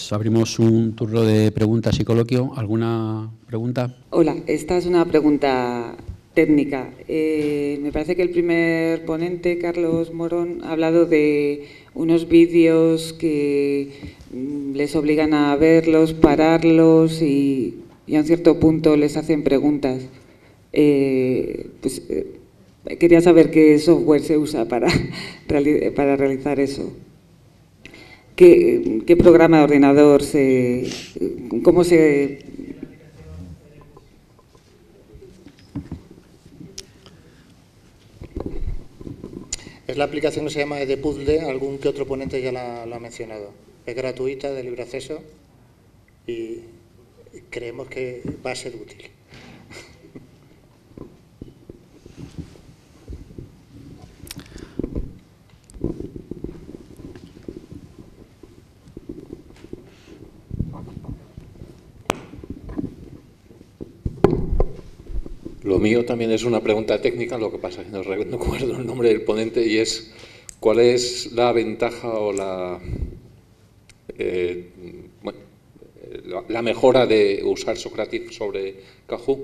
pues abrimos un turno de preguntas y coloquio. ¿Alguna pregunta? Hola, esta es una pregunta técnica. Me parece que el primer ponente, Carlos Morón, ha hablado de unos vídeos que les obligan a verlos, pararlos y a un cierto punto les hacen preguntas. Quería saber qué software se usa para realizar eso. ¿Qué programa de ordenador cómo se... Es la aplicación que se llama EDPuzzle, algún que otro ponente ya lo ha mencionado. Es gratuita, de libre acceso y creemos que va a ser útil. Lo mío también es una pregunta técnica, lo que pasa es que no recuerdo el nombre del ponente, y es ¿cuál es la ventaja o la mejora de usar Socrative sobre Kahoot?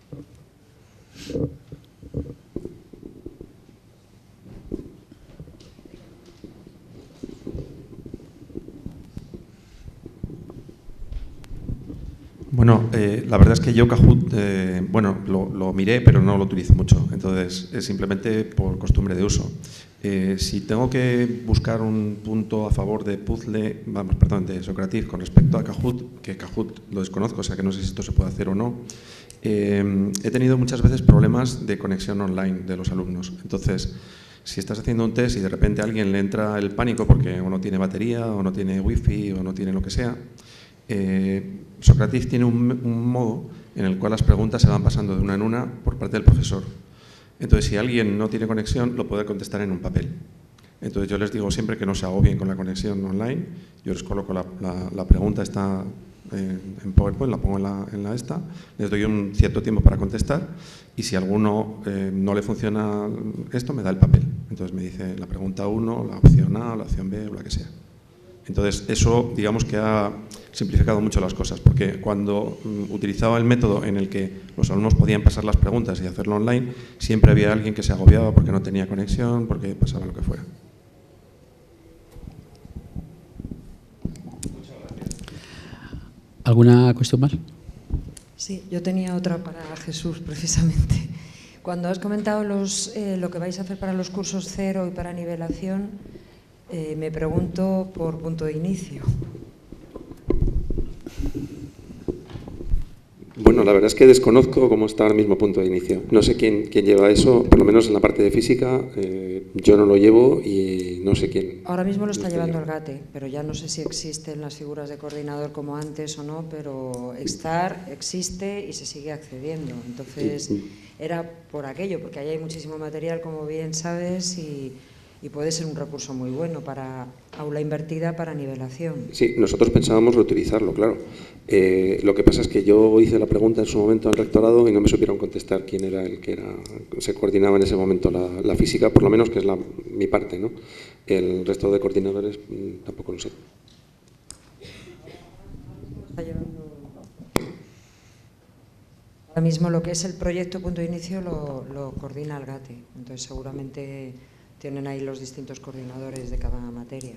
Bueno, la verdad es que yo Kahoot, lo miré, pero no lo utilizo mucho. Entonces, es simplemente por costumbre de uso. Si tengo que buscar un punto a favor de de Socrative con respecto a Kahoot, que Kahoot lo desconozco, o sea que no sé si esto se puede hacer o no, he tenido muchas veces problemas de conexión online de los alumnos. Entonces, si estás haciendo un test y de repente a alguien le entra el pánico porque o no tiene batería, o no tiene wifi, o no tiene lo que sea, Socrative tiene un modo en el cual las preguntas se van pasando de una en una por parte del profesor. Entonces, si alguien no tiene conexión, lo puede contestar en un papel. Entonces, yo les digo siempre que no se agobien con la conexión online. Yo les coloco la pregunta, está en PowerPoint, la pongo en la esta, les doy un cierto tiempo para contestar y si a alguno no le funciona esto, me da el papel. Entonces, me dice la pregunta 1, la opción A, la opción B o la que sea. Entonces, eso, digamos que ha simplificado mucho las cosas, porque cuando utilizaba el método en el que los alumnos podían pasar las preguntas y hacerlo online, siempre había alguien que se agobiaba porque no tenía conexión, porque pasaba lo que fuera. Muchas gracias. ¿Alguna cuestión más? Sí, yo tenía otra para Jesús, precisamente. Cuando has comentado lo que vais a hacer para los cursos cero y para nivelación, me pregunto por punto de inicio. Bueno, la verdad es que desconozco cómo está ahora mismo punto de inicio. No sé quién lleva eso, por lo menos en la parte de física, yo no lo llevo y no sé quién. Ahora mismo lo está llevando el GATE, pero ya no sé si existen las figuras de coordinador como antes o no, pero existe y se sigue accediendo. Entonces, era por aquello, porque ahí hay muchísimo material, como bien sabes, y puede ser un recurso muy bueno para aula invertida, para nivelación. Sí, nosotros pensábamos reutilizarlo, claro. Lo que pasa es que yo hice la pregunta en su momento al rectorado y no me supieron contestar quién era el que se coordinaba en ese momento la física, por lo menos que es mi parte, ¿no? El resto de coordinadores tampoco lo sé. Ahora mismo lo que es el proyecto Punto de Inicio lo coordina el GATE, entonces seguramente tienen ahí los distintos coordinadores de cada materia.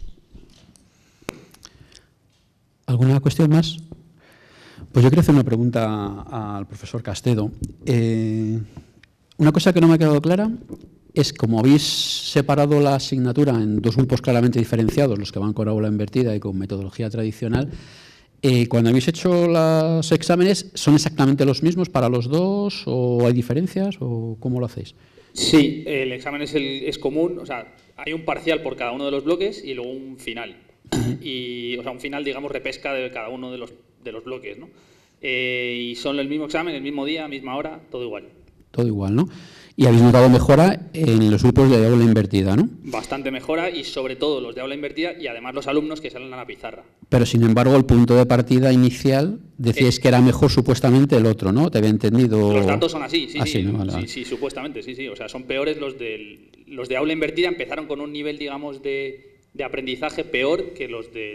¿Alguna cuestión más? Pues yo quiero hacer una pregunta al profesor Castedo. Una cosa que no me ha quedado clara es, como habéis separado la asignatura en dos grupos claramente diferenciados, los que van con aula invertida y con metodología tradicional, cuando habéis hecho los exámenes, ¿son exactamente los mismos para los dos o hay diferencias o cómo lo hacéis? Sí, el examen es común, o sea, hay un parcial por cada uno de los bloques y luego un final. Y, o sea, un final, digamos, repesca de cada uno de los bloques, ¿no? Y son el mismo examen, el mismo día, misma hora, todo igual. Todo igual, ¿no? Y habéis notado mejora en los grupos de aula invertida, ¿no? Bastante mejora y sobre todo los de aula invertida y además los alumnos que salen a la pizarra. Pero sin embargo el punto de partida inicial decíais que era mejor supuestamente el otro, ¿no? ¿Te había entendido? Los datos son así, sí, así, sí, ¿no? Vale, sí, supuestamente, sí, sí. O sea, son peores los de aula invertida, empezaron con un nivel, digamos, de aprendizaje peor que los de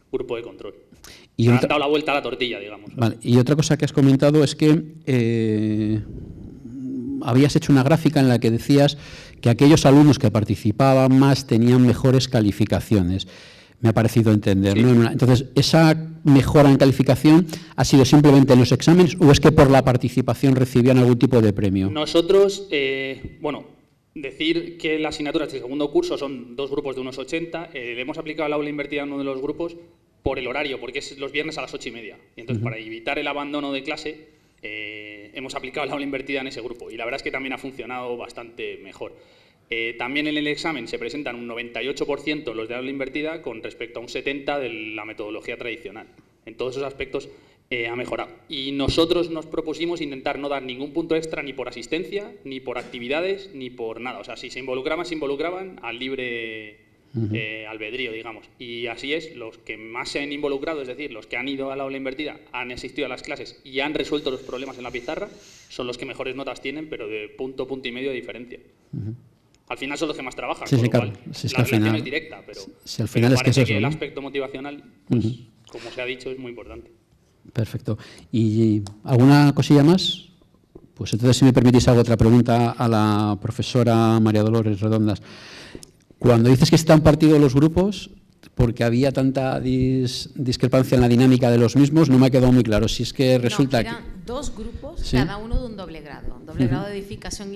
grupo de control. Y han dado la vuelta a la tortilla, digamos. Vale. Y otra cosa que has comentado es que habías hecho una gráfica en la que decías que aquellos alumnos que participaban más tenían mejores calificaciones. Me ha parecido entender, sí. ¿no? Entonces, ¿esa mejora en calificación ha sido simplemente en los exámenes o es que por la participación recibían algún tipo de premio? Nosotros, decir que las asignaturas de segundo curso son 2 grupos de unos 80, le hemos aplicado el aula invertida en uno de los grupos por el horario, porque es los viernes a las 8:30. Y entonces, para evitar el abandono de clase, hemos aplicado el aula invertida en ese grupo. Y la verdad es que también ha funcionado bastante mejor. También en el examen se presentan un 98% los de aula invertida con respecto a un 70% de la metodología tradicional. En todos esos aspectos ha mejorado. Y nosotros nos propusimos intentar no dar ningún punto extra ni por asistencia, ni por actividades, ni por nada. O sea, si se involucraban al libre albedrío, digamos. Y así es, los que más se han involucrado, es decir, los que han ido a la aula invertida, han asistido a las clases y han resuelto los problemas en la pizarra, son los que mejores notas tienen, pero de punto y medio de diferencia. Al final son los que más trabajan, sí, con lo claro. cual Sí, es la que al relación final, es directa, pero, al final es que parece es eso, el ¿no? aspecto motivacional, pues, como se ha dicho, es muy importante. Perfecto. ¿Y alguna cosilla más? Pues entonces, si me permitís, hago otra pregunta a la profesora María Dolores Redondas. Cuando dices que están partidos los grupos, porque había tanta discrepancia en la dinámica de los mismos, no me ha quedado muy claro. Si es que resulta eran 2 grupos, ¿sí? Cada uno de un doble grado. Doble grado de edificación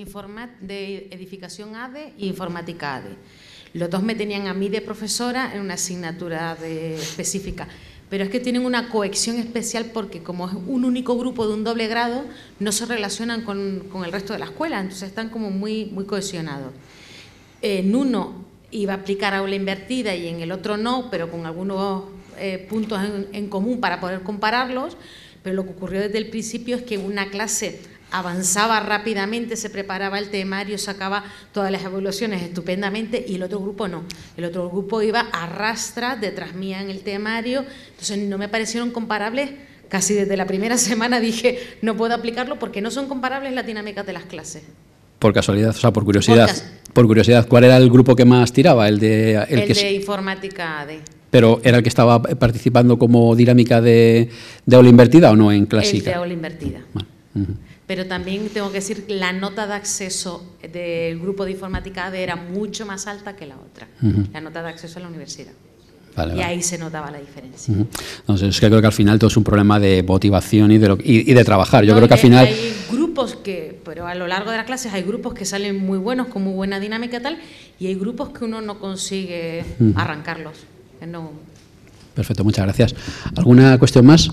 ADE e informática ADE. Los 2 me tenían a mí de profesora en una asignatura específica. Pero es que tienen una cohesión especial porque como es un único grupo de un doble grado, no se relacionan con el resto de la escuela, entonces están como muy cohesionados. En uno iba a aplicar aula invertida y en el otro no, pero con algunos puntos en común para poder compararlos, pero lo que ocurrió desde el principio es que una clase avanzaba rápidamente, se preparaba el temario, sacaba todas las evaluaciones estupendamente y el otro grupo no. El otro grupo iba a rastras detrás mía en el temario, entonces no me parecieron comparables. Casi desde la primera semana dije, no puedo aplicarlo porque no son comparables las dinámicas de las clases. Por casualidad, o sea, por curiosidad. Por curiosidad, ¿cuál era el grupo que más tiraba? El de informática ADE. ¿Pero era el que estaba participando como dinámica de aula invertida o no en clásica? El de aula invertida. Vale. Pero también tengo que decir que la nota de acceso del grupo de informática ADE era mucho más alta que la otra. La nota de acceso a la universidad. Vale, y ahí se notaba la diferencia. Entonces, es que creo que al final todo es un problema de motivación y de trabajar. Yo creo que al final... Hay grupos pero a lo largo de las clases hay grupos que salen muy buenos, con muy buena dinámica y tal, y hay grupos que uno no consigue arrancarlos. No. Perfecto, muchas gracias. ¿Alguna cuestión más?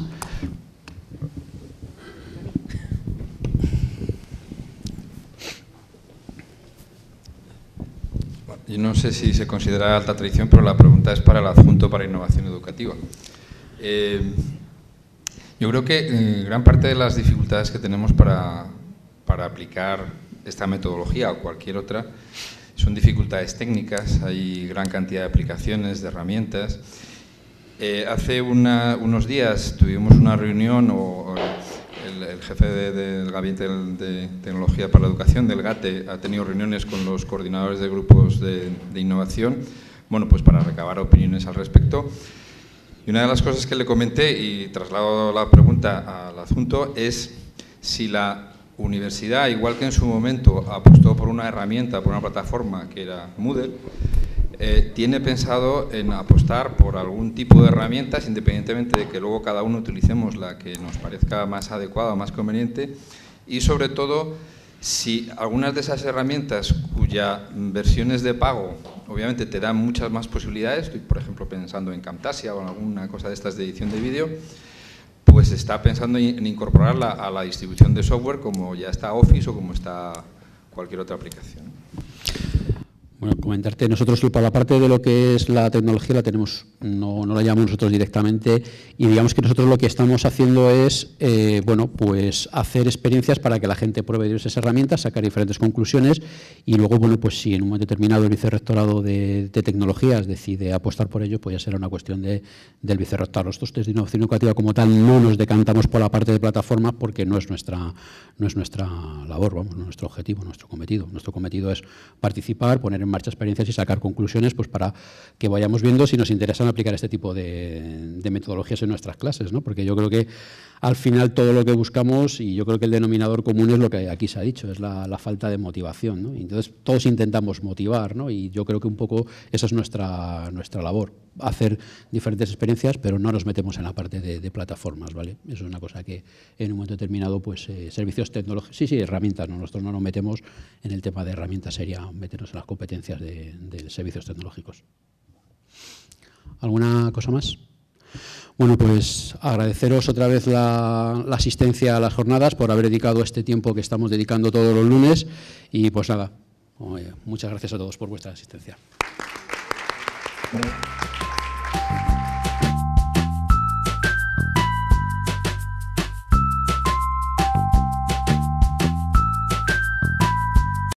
Yo no sé si se considera alta tradición, pero la pregunta es para el adjunto para innovación educativa. Yo creo que gran parte de las dificultades que tenemos para aplicar esta metodología o cualquier otra son dificultades técnicas, hay gran cantidad de aplicaciones, de herramientas. Hace unos días tuvimos una reunión, el jefe del Gabinete de Tecnología para la Educación, del GATE, ha tenido reuniones con los coordinadores de grupos de innovación, bueno, pues para recabar opiniones al respecto. Y una de las cosas que le comenté, y traslado la pregunta al adjunto, es si la universidad, igual que en su momento apostó por una herramienta, por una plataforma que era Moodle, tiene pensado en apostar por algún tipo de herramientas, independientemente de que luego cada uno utilicemos la que nos parezca más adecuada o más conveniente, y sobre todo si algunas de esas herramientas cuya versiones de pago obviamente te dan muchas más posibilidades, estoy por ejemplo pensando en Camtasia o en alguna cosa de estas de edición de vídeo, pues está pensando en incorporarla a la distribución de software como ya está Office o como está cualquier otra aplicación. Bueno, comentarte, nosotros por la parte de lo que es la tecnología la tenemos, no la llamamos nosotros directamente, y digamos que nosotros lo que estamos haciendo es, bueno, pues hacer experiencias para que la gente pruebe diversas herramientas, sacar diferentes conclusiones, y luego, bueno, pues si en un momento determinado el vicerrectorado de tecnologías decide apostar por ello, pues ya será una cuestión del vicerrectorado. Nosotros desde innovación educativa como tal no nos decantamos por la parte de plataformas porque no es nuestra labor, vamos, no es nuestro objetivo, nuestro cometido. Nuestro cometido es participar, poner en marcha experiencias y sacar conclusiones, pues para que vayamos viendo si nos interesan aplicar este tipo de metodologías en nuestras clases, ¿no? Porque yo creo que al final todo lo que buscamos, y yo creo que el denominador común es lo que aquí se ha dicho, es la falta de motivación, ¿no? Entonces todos intentamos motivar, ¿no? Y yo creo que un poco esa es nuestra labor, hacer diferentes experiencias, pero no nos metemos en la parte de plataformas, ¿vale? Eso es una cosa que en un momento determinado, pues servicios tecnológicos, sí, herramientas, ¿no? Nosotros no nos metemos en el tema de herramientas, sería meternos en las competencias de servicios tecnológicos. ¿Alguna cosa más? Bueno, pues agradeceros otra vez la asistencia a las jornadas, por haber dedicado este tiempo que estamos dedicando todos los lunes, y pues nada, muchas gracias a todos por vuestra asistencia.